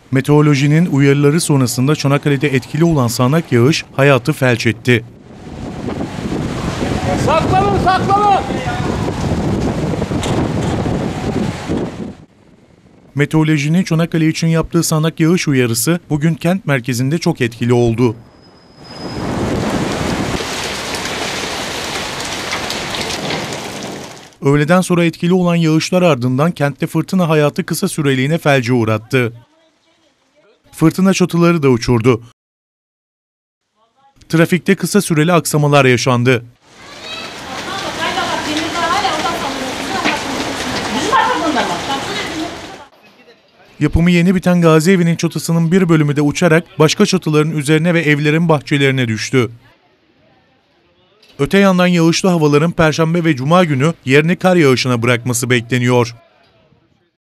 Meteorolojinin uyarıları sonrasında Çanakkale'de etkili olan sağanak yağış hayatı felç etti. Saklanın, saklanın! Meteorolojinin Çanakkale için yaptığı sağanak yağış uyarısı bugün kent merkezinde çok etkili oldu. Öğleden sonra etkili olan yağışlar ardından kentte fırtına hayatı kısa süreliğine felce uğrattı. Fırtına çatıları da uçurdu. Trafikte kısa süreli aksamalar yaşandı. Yapımı yeni biten Gazi Evi'nin çatısının bir bölümü de uçarak başka çatıların üzerine ve evlerin bahçelerine düştü. Öte yandan yağışlı havaların Perşembe ve Cuma günü yerini kar yağışına bırakması bekleniyor.